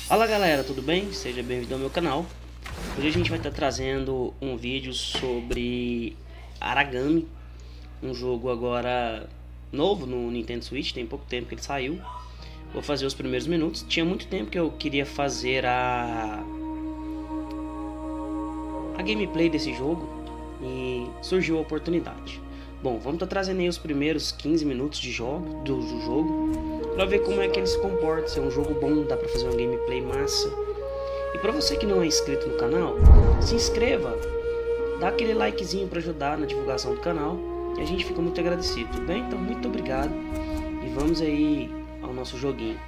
Fala galera, tudo bem? Seja bem-vindo ao meu canal. Hoje a gente vai estar trazendo um vídeo sobre Aragami, um jogo agora novo no Nintendo Switch, tem pouco tempo que ele saiu. Vou fazer os primeiros minutos. Tinha muito tempo que eu queria fazer a gameplay desse jogo e surgiu a oportunidade. Bom, vamos estar trazendo aí os primeiros 15 minutos de jogo, do jogo, para ver como é que ele se comporta, se é um jogo bom, dá para fazer uma gameplay massa. E para você que não é inscrito no canal, se inscreva, dá aquele likezinho para ajudar na divulgação do canal e a gente fica muito agradecido, tudo bem? Então muito obrigado e vamos aí ao nosso joguinho.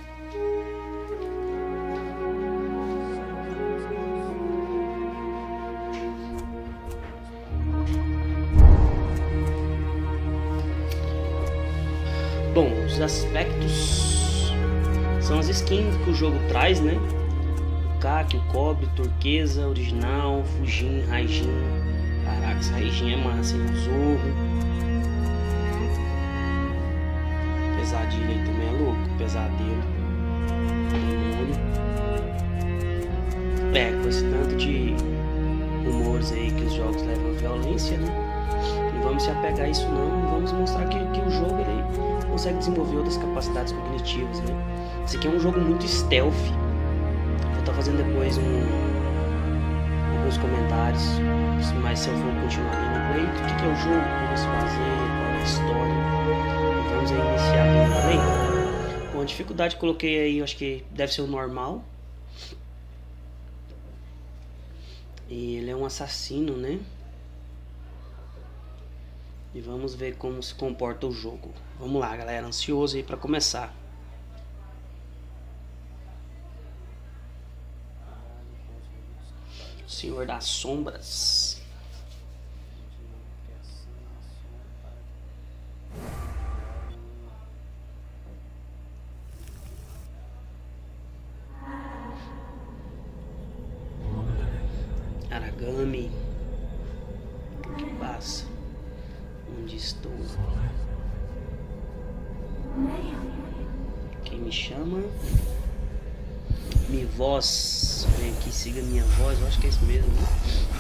Bom, os aspectos são as skins que o jogo traz, né? O Kaki, o Cobre, Turquesa, Original, Fujin, Raijin. Caraca, esse Raijin é massa, hein? O Zorro. Pesadilha aí também é louco, Pesadelo. Com esse tanto de rumores aí que os jogos levam à violência, né? Não vamos se apegar a isso não, vamos mostrar que o jogo ele consegue desenvolver outras capacidades cognitivas, né? Esse aqui é um jogo muito stealth. Vou estar fazendo depois alguns comentários, mas se eu for continuar a gameplay, o que é o jogo, como se fazer, qual é a história. Vamos aí iniciar a gameplay. Bom, a dificuldade que coloquei aí, eu acho que deve ser o normal. E ele é um assassino, né? E vamos ver como se comporta o jogo. Vamos lá, galera, ansioso aí para começar. Senhor das Sombras. Aragami. O que passa? Onde estou? Quem me chama? Minha voz. Vem aqui, siga minha voz. Eu acho que é isso mesmo, né?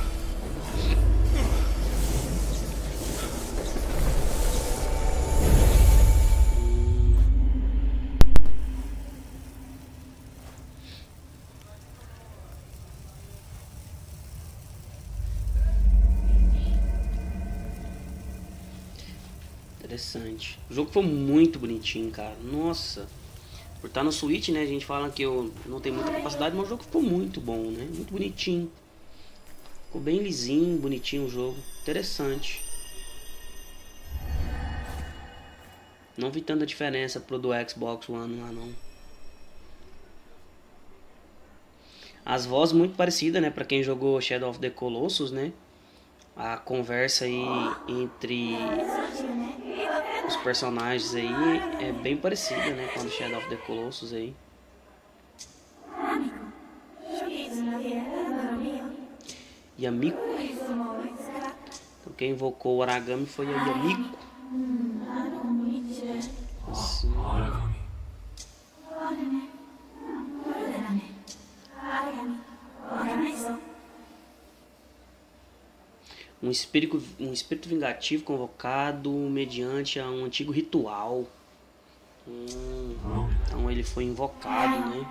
Interessante. O jogo foi muito bonitinho, cara. Nossa. Por estar no Switch, né? A gente fala que eu não tenho muita capacidade, mas o jogo ficou muito bom, né? Muito bonitinho. Ficou bem lisinho, bonitinho o jogo. Interessante. Não vi tanta diferença pro do Xbox One lá, não. As vozes muito parecidas, né? Pra quem jogou Shadow of the Colossus, né? A conversa aí entre os personagens aí é bem parecida, né, com o Shadow of the Colossus aí. Yamiko. Então quem invocou o Aragami foi a Yamiko. Assim. Um espírito vingativo convocado mediante um antigo ritual. Então ele foi invocado, né?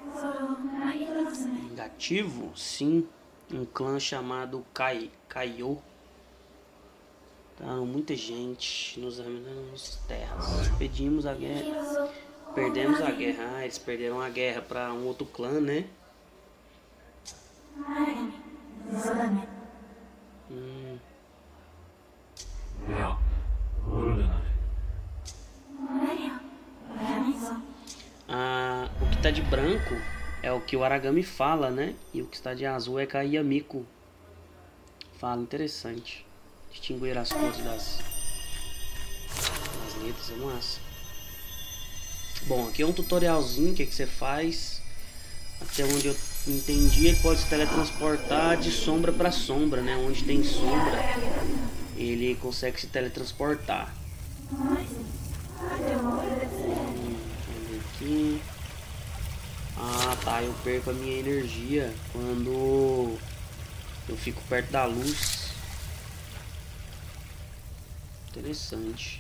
Vingativo? Sim. Um clã chamado Kaiô. Tá, muita gente nos terras. Pedimos a guerra. Perdemos a guerra. Ah, eles perderam a guerra para um outro clã, né? O que tá de branco é o que o Aragami fala, né? E o que está de azul é que a Yamiko fala. Interessante. Distinguir as cores das letras é massa. Bom, aqui é um tutorialzinho, o que você faz. Até onde eu entendi, ele pode se teletransportar de sombra para sombra, né? Onde tem sombra, ele consegue se teletransportar. Aqui. Tá, eu perco a minha energia quando eu fico perto da luz. Interessante.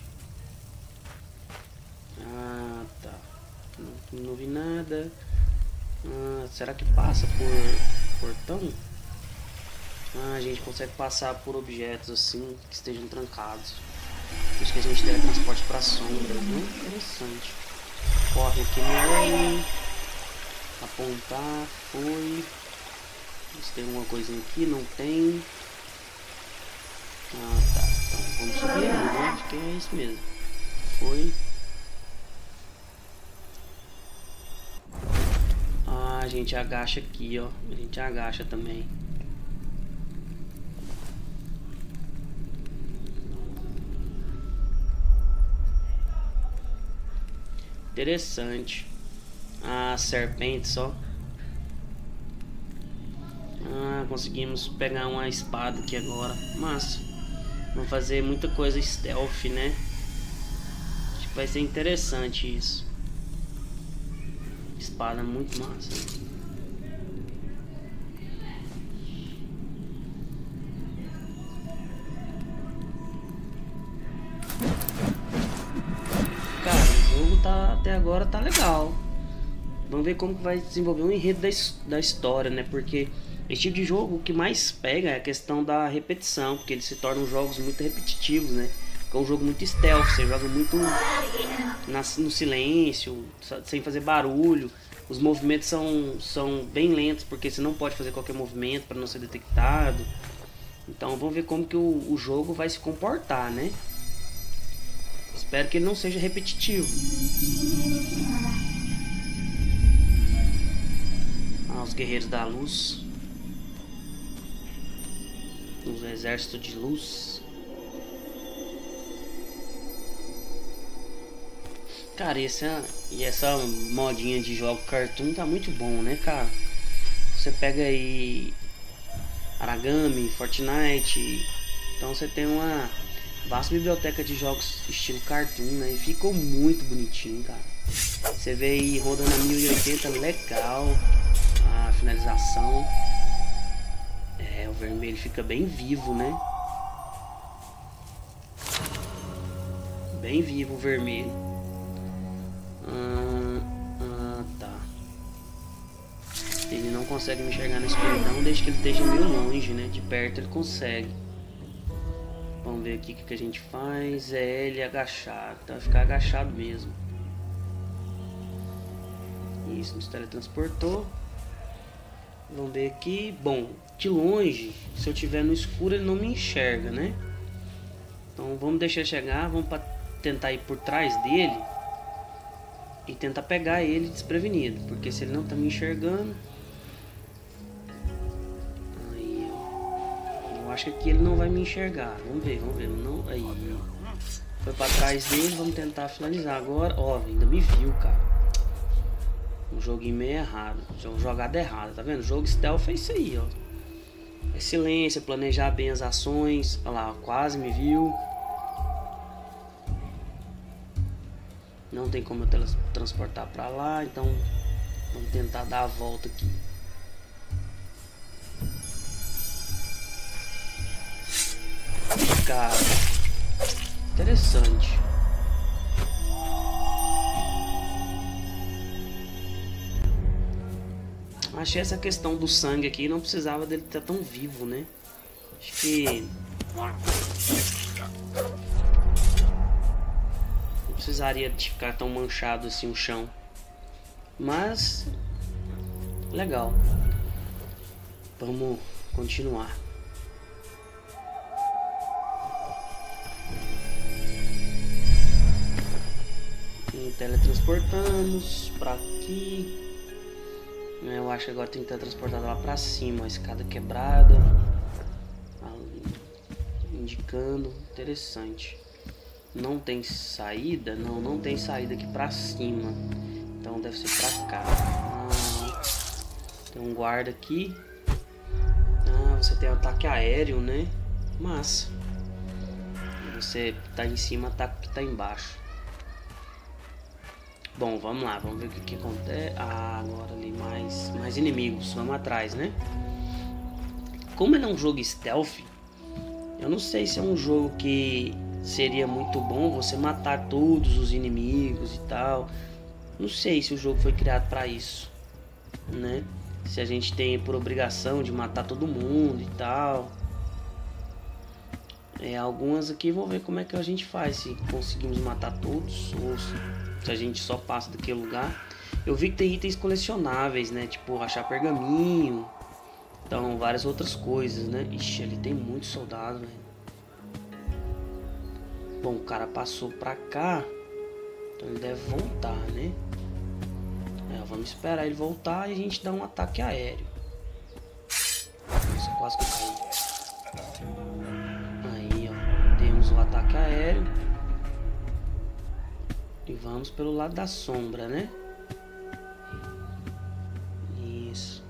Ah, tá. Não vi nada. Ah, será que passa por portão? Ah, a gente consegue passar por objetos assim que estejam trancados. Acho que a gente tem transporte para sombras, né? Interessante. Corre aqui no L. Apontar, foi. Se tem alguma coisinha aqui, não tem. Ah, tá. Então vamos subir ali, né? Acho que é isso mesmo. Foi. Ah, a gente agacha aqui, ó. A gente agacha também. Interessante. Ah, serpente só. Ah, conseguimos pegar uma espada aqui agora. Massa. Vamos fazer muita coisa stealth, né? Acho que vai ser interessante isso. Espada muito massa. Até agora tá legal. Vamos ver como que vai desenvolver o enredo da história, né? Porque esse tipo de jogo, o que mais pega é a questão da repetição, porque eles se tornam jogos muito repetitivos, né? É um jogo muito stealth, você joga muito no silêncio, sem fazer barulho. Os movimentos são bem lentos, porque você não pode fazer qualquer movimento para não ser detectado. Então vamos ver como que o jogo vai se comportar, né? Espero que ele não seja repetitivo. Ah, os guerreiros da luz. Os exércitos de luz. Cara, essa modinha de jogo cartoon tá muito bom, né, cara? Você pega aí Aragami, Fortnite. Então você tem uma vasta biblioteca de jogos estilo cartoon, né? E ficou muito bonitinho, cara. Você vê aí rodando a 1080, legal. A finalização. É, o vermelho fica bem vivo, né? Bem vivo o vermelho. Tá. Ele não consegue me enxergar na escuridão desde que ele esteja meio longe, né? De perto ele consegue. Vamos ver aqui o que a gente faz. É ele agachar. Então vai ficar agachado mesmo. Isso, nos teletransportou. Vamos ver aqui. Bom, de longe, se eu estiver no escuro, ele não me enxerga, né? Então vamos deixar ele chegar. Vamos tentar ir por trás dele e tentar pegar ele desprevenido. Porque se ele não tá me enxergando, acho que aqui ele não vai me enxergar. Vamos ver. Não, aí. Foi pra trás dele, vamos tentar finalizar agora. Ó, ainda me viu, cara. Um joguinho meio errado. Jogada errada, tá vendo? O jogo stealth é isso aí, ó. É silêncio, planejar bem as ações. Olha lá, quase me viu. Não tem como eu transportar pra lá, então vamos tentar dar a volta aqui. Cara, interessante. Achei essa questão do sangue aqui, não precisava dele estar tão vivo, né? Acho que não precisaria de ficar tão manchado assim o chão. Mas legal. Vamos continuar. Teletransportamos pra aqui. Eu acho que agora tem que estar transportado lá pra cima. A escada quebrada. Indicando. Interessante. Não tem saída? Não tem saída aqui pra cima. Então deve ser pra cá. Tem um guarda aqui. Você tem ataque aéreo, né? Massa. Você tá em cima, ataque que tá embaixo. Bom, vamos lá, vamos ver o que acontece. Agora ali mais mais inimigos. Vamos atrás, né? Como ele é um jogo stealth, eu não sei se é um jogo que seria muito bom você matar todos os inimigos e tal. Não sei se o jogo foi criado para isso, né? Se a gente tem por obrigação de matar todo mundo e tal. Algumas aqui vou ver como é que a gente faz, se conseguimos matar todos ou se a gente só passa daquele lugar. Eu vi que tem itens colecionáveis, né? Tipo achar pergaminho. Então várias outras coisas, né? Ixi, ali tem muito soldado, velho. Bom, o cara passou pra cá, então ele deve voltar, né? Vamos esperar ele voltar e a gente dá um ataque aéreo. Nossa, quase que eu caí. Aí, ó, temos o ataque aéreo. E vamos pelo lado da sombra, né? Isso.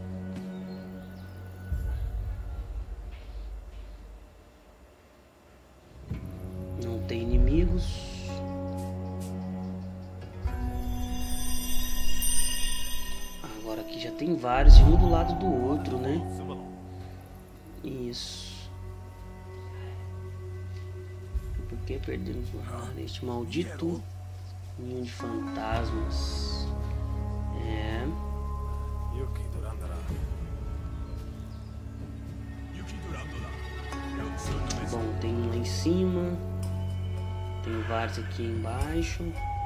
Não tem inimigos. Agora aqui já tem vários, um do lado do outro, né? Isso. Por que perdemos este maldito ninho de fantasmas? Bom, tem um lá em cima. Tem vários aqui embaixo.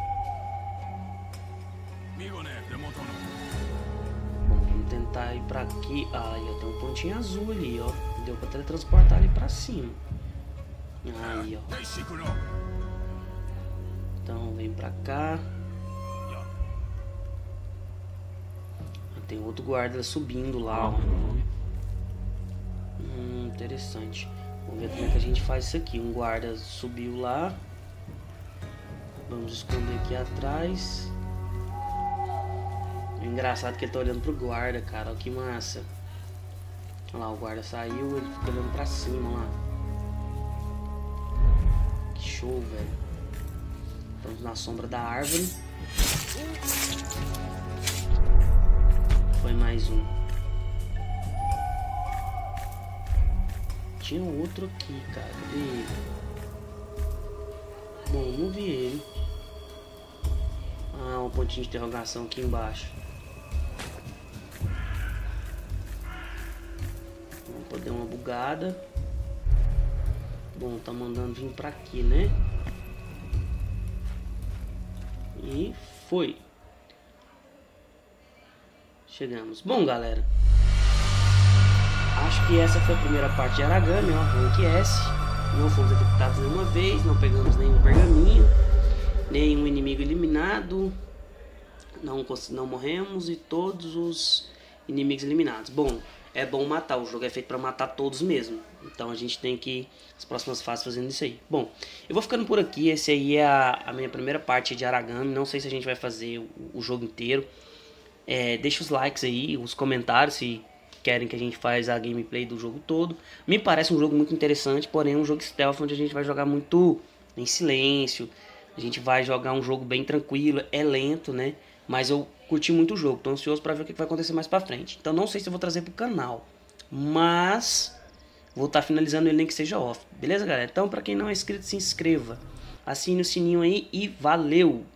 Bom, vamos tentar ir pra aqui. Aí, ó, tem um pontinho azul ali, ó. Deu pra teletransportar ali pra cima. Aí, ó. Então, vem pra cá. Tem outro guarda subindo lá, ó. Interessante. Vamos ver como é que a gente faz isso aqui. Um guarda subiu lá. Vamos esconder aqui atrás. É engraçado que ele tá olhando pro guarda, cara. Olha que massa. Olha lá, o guarda saiu, ele fica olhando pra cima lá. Que show, velho. Estamos na sombra da árvore. Foi mais um. Tinha outro aqui, cara. Cadê ele? Bom, não vi ele. Ah, um pontinho de interrogação aqui embaixo. Vamos poder uma bugada. Bom, tá mandando vir pra aqui, né? E foi. Chegamos. Bom, galera, acho que essa foi a primeira parte de Aragami, ó, Rank S. Não fomos executados nenhuma vez, não pegamos nenhum pergaminho, nenhum inimigo eliminado, não morremos e todos os inimigos eliminados. Bom, é bom matar, o jogo é feito para matar todos mesmo, então a gente tem que ir as próximas fases fazendo isso aí. Bom, eu vou ficando por aqui, esse aí é a minha primeira parte de Aragami, não sei se a gente vai fazer o jogo inteiro. Deixa os likes aí, os comentários se querem que a gente faz a gameplay do jogo todo. Me parece um jogo muito interessante, porém um jogo stealth onde a gente vai jogar muito em silêncio. A gente vai jogar um jogo bem tranquilo, é lento, né? Mas eu curti muito o jogo, tô ansioso pra ver o que vai acontecer mais pra frente. Então não sei se eu vou trazer pro canal, mas vou estar finalizando ele nem que seja off. Beleza, galera? Então pra quem não é inscrito, se inscreva. Assine o sininho aí e valeu!